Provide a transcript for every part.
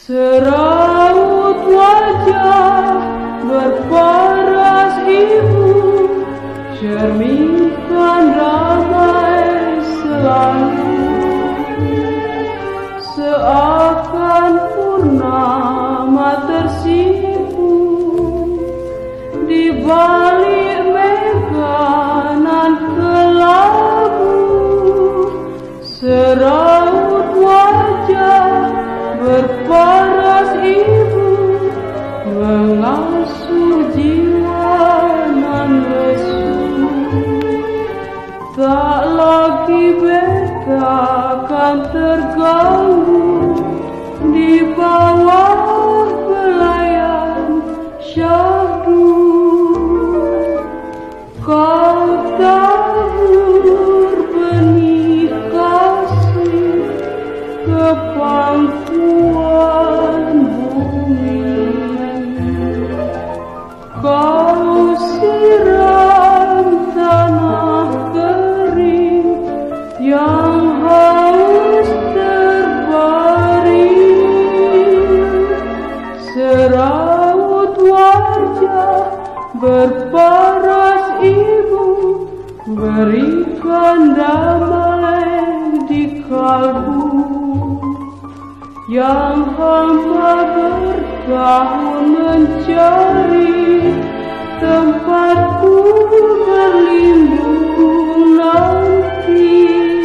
Seraut wajah berparas ibu, cerminkan damai selalu, seakan purnama tersipu di balik mega nan kelabu. Seraut wajah berparas ibu, mengasuh jiwa nan lesu. Tak lagi beta kan terganggu di bawah belayan syahdu. Kau tabur benih kasih ke pangkuan bumi. Kau siram tanah kering yang haus terbaring. Seraut wajah berparas ibu, berikan damai di kalbu yang hamba bertahun mencari tempatku berlindung nanti.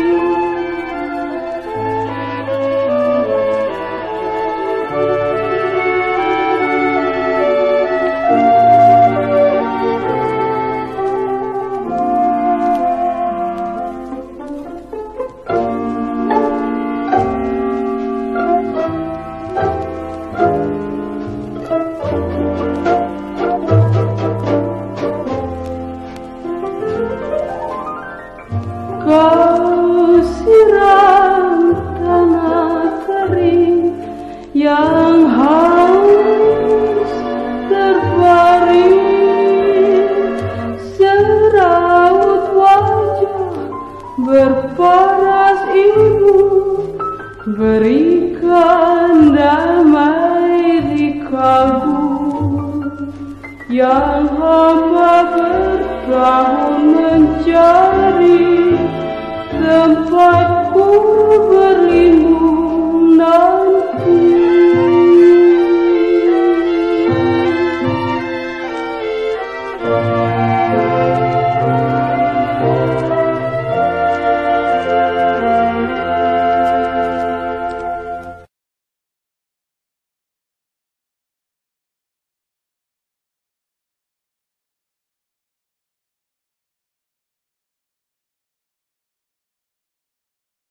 Kau siram tanah kering yang haus terbaring. Seraut wajah berparas ibu, berikan damai di kalbu yang hamba bertahun mencari tempatku berlindung nanti.